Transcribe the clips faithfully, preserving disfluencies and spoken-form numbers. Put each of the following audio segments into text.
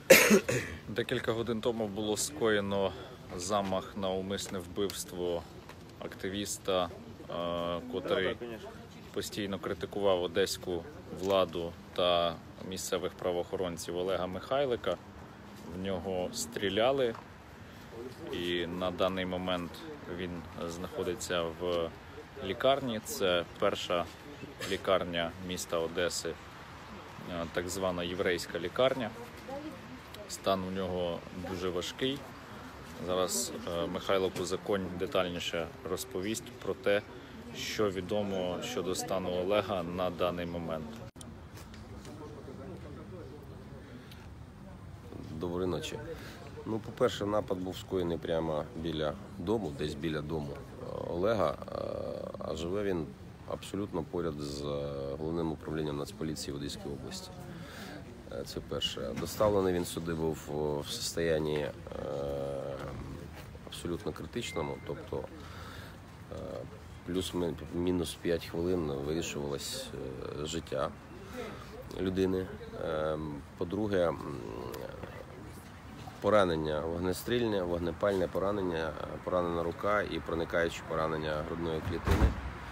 Декілька годин тому було скоєно замах на умисне вбивство активіста, котрий постійно критикував одеську владу та місцевих правоохоронців Олега Михайлика. В нього стріляли, і на даний момент він знаходиться в лікарні. Це перша лікарня міста Одеси, так звана єврейська лікарня. Стан у нього дуже важкий. Зараз Михайло Кузаконь детальніше розповість про те, що відомо щодо стану Олега на даний момент. Доброї ночі. Ну, по-перше, напад був скоєний прямо біля дому, десь біля дому Олега, а живе він абсолютно поряд з головним управлінням Нацполіції в Одеській області. Це перше. Доставлений він сюди був в стані абсолютно критичному, тобто плюс-мінус п'ять хвилин вирішувалось життя людини. По-друге, поранення вогнестрільне, вогнепальне поранення, поранена рука і проникаюче поранення грудної клітини.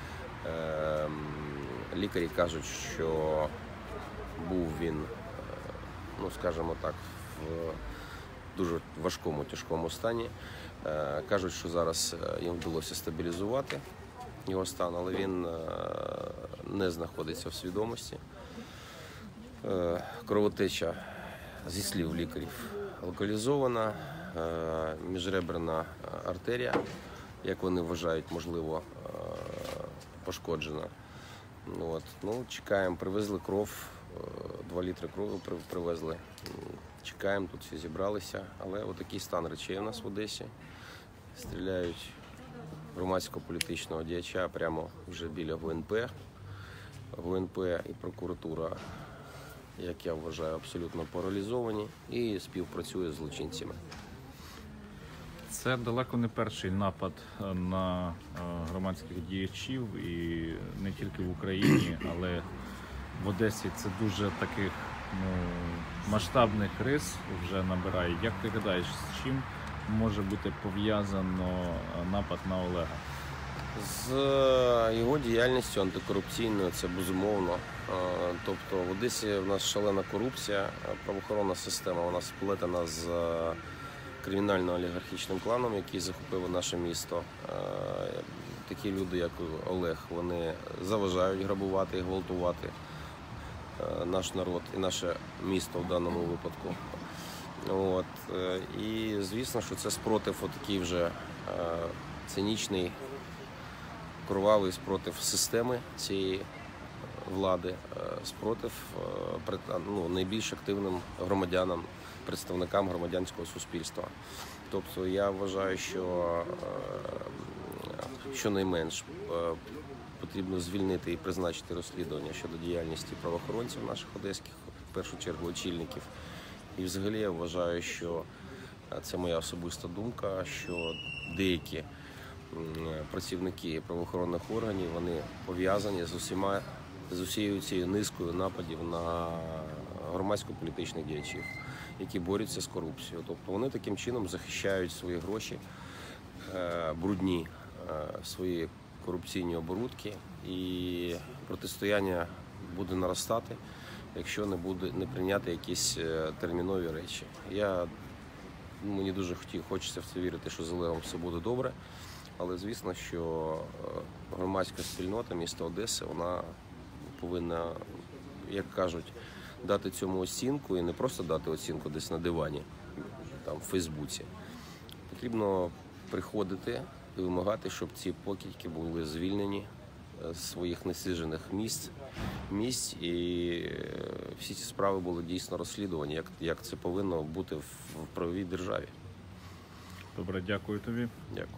Лікарі кажуть, що був він, ну скажімо так, в дуже важкому, тяжкому стані. Кажуть, що зараз їм вдалося стабілізувати його стан, але він не знаходиться в свідомості. Кровотеча, зі слів лікарів, локалізована, міжреберна артерія, як вони вважають, можливо, пошкоджена. От. Ну, чекаємо, привезли кров, два літри крові привезли. Чекаємо, тут всі зібралися, але отакий стан речей у нас в Одесі. Стріляють громадського політичного діяча прямо вже біля ГУНП. ГУНП і прокуратура, як я вважаю, абсолютно паралізовані і співпрацює з злочинцями. Це далеко не перший напад на громадських діячів, і не тільки в Україні, але в Одесі це дуже таких ну, масштабних рис вже набирає. Як ти гадаєш, з чим може бути пов'язано напад на Олега? З його діяльністю антикорупційною, це безумовно. Тобто в Одесі в нас шалена корупція, правоохоронна система, вона сплетена з кримінально-олігархічним кланом, який захопив наше місто. Такі люди, як Олег, вони заважають грабувати і гвалтувати наш народ і наше місто в даному випадку. От. І звісно, що це спротив отакий вже цинічний, кровавий спротив системи цієї влади, спротив ну, найбільш активним громадянам, представникам громадянського суспільства. Тобто я вважаю, що щонайменш потрібно звільнити і призначити розслідування щодо діяльності правоохоронців наших одеських, в першу чергу очільників. І взагалі я вважаю, що це моя особиста думка, що деякі працівники правоохоронних органів, вони пов'язані з усіма, з усією цією низкою нападів на громадсько-політичних діячів, які борються з корупцією. Тобто вони таким чином захищають свої гроші, брудні свої корупційні оборудки, і протистояння буде наростати, якщо не буде не прийняти якісь термінові речі. Я, мені дуже хотів, хочеться в це вірити, що з Олегом все буде добре, але звісно, що громадська спільнота міста Одеси, вона повинна, як кажуть, дати цьому оцінку, і не просто дати оцінку десь на дивані, там, в Фейсбуці. Потрібно приходити і вимагати, щоб ці покидьки були звільнені з своїх несиджених місць, місць і всі ці справи були дійсно розслідувані, як, як це повинно бути в, в правовій державі. Добре, дякую тобі. Дякую.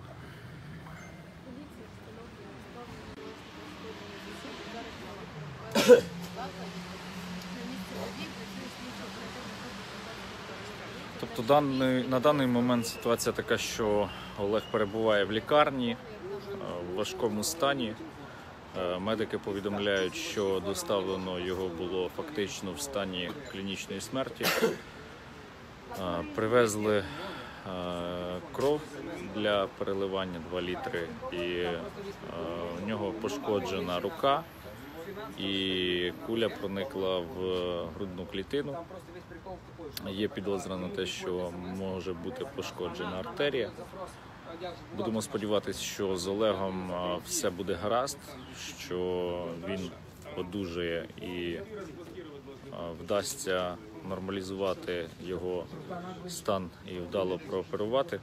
Тобто даний, на даний момент ситуація така, що Олег перебуває в лікарні в важкому стані. Медики повідомляють, що доставлено його було фактично в стані клінічної смерті. Е, Привезли е, кров для переливання два літри, і е, у нього пошкоджена рука, і куля проникла в грудну клітину. Є підозра на те, що може бути пошкоджена артерія. Будемо сподіватися, що з Олегом е, все буде гаразд, що він одужає і е, вдасться нормалізувати його стан і вдало прооперувати.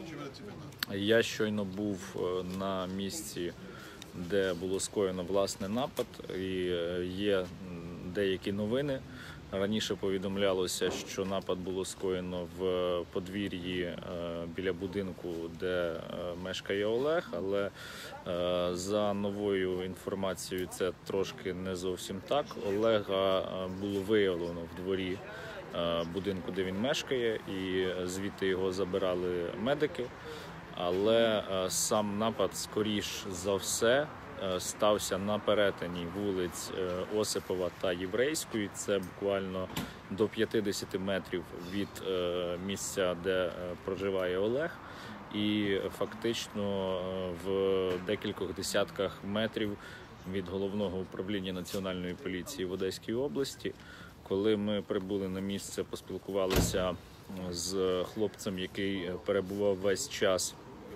Я щойно був на місці, де було скоєно власне напад, і є деякі новини. Раніше повідомлялося, що напад було скоєно в подвір'ї біля будинку, де мешкає Олег, але за новою інформацією це трошки не зовсім так. Олега було виявлено в дворі будинку, де він мешкає, і звідти його забирали медики. Але сам напад, скоріш за все, стався на перетині вулиць Осипова та Єврейської. Це буквально до п'ятдесят метрів від місця, де проживає Олег. І фактично в декількох десятках метрів від головного управління Національної поліції в Одеській області. Коли ми прибули на місце, поспілкувалися з хлопцем, який перебував весь час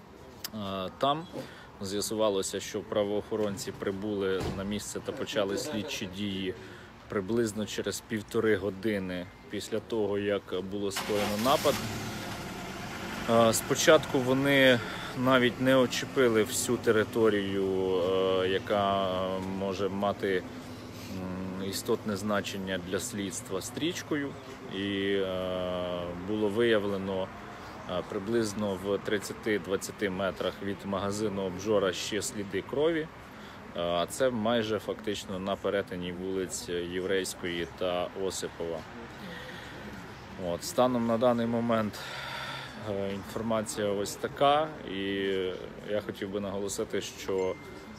там, з'ясувалося, що правоохоронці прибули на місце та почали слідчі дії приблизно через півтори години після того, як було скоєно напад. Спочатку вони навіть не очепили всю територію, яка може мати істотне значення для слідства, стрічкою, і було виявлено приблизно в тридцяти-двадцяти метрах від магазину обжора ще сліди крові, а це майже фактично на перетині вулиць Єврейської та Осипова. От, станом на даний момент інформація ось така, і я хотів би наголосити, що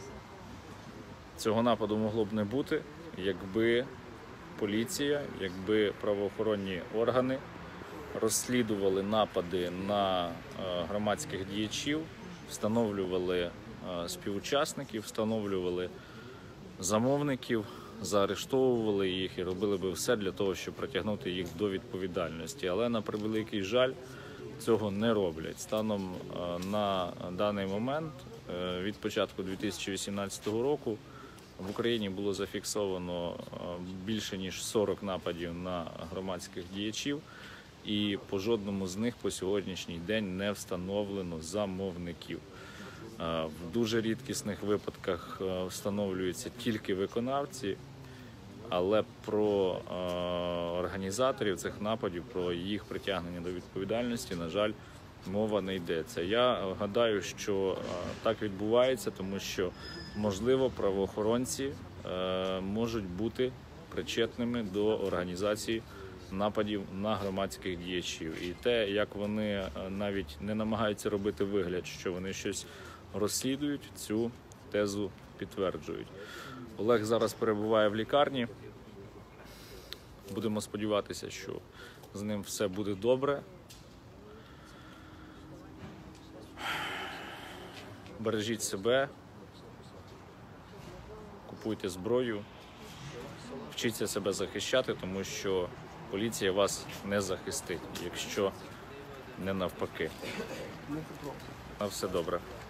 цього нападу могло б не бути, якби поліція, якби правоохоронні органи розслідували напади на громадських діячів, встановлювали співучасників, встановлювали замовників, заарештовували їх і робили би все для того, щоб притягнути їх до відповідальності. Але, на превеликий жаль, цього не роблять. Станом на даний момент, від початку дві тисячі вісімнадцятого року, в Україні було зафіксовано більше ніж сорок нападів на громадських діячів, і по жодному з них по сьогоднішній день не встановлено замовників. В дуже рідкісних випадках встановлюються тільки виконавці, але про організаторів цих нападів, про їх притягнення до відповідальності, на жаль, мова не йдеться. Я гадаю, що так відбувається, тому що, можливо, правоохоронці можуть бути причетними до організації нападів на громадських діячів. І те, як вони навіть не намагаються робити вигляд, що вони щось розслідують, цю тезу підтверджують. Олег зараз перебуває в лікарні. Будемо сподіватися, що з ним все буде добре. Бережіть себе, купуйте зброю, вчіться себе захищати, тому що поліція вас не захистить, якщо не навпаки. На все добре.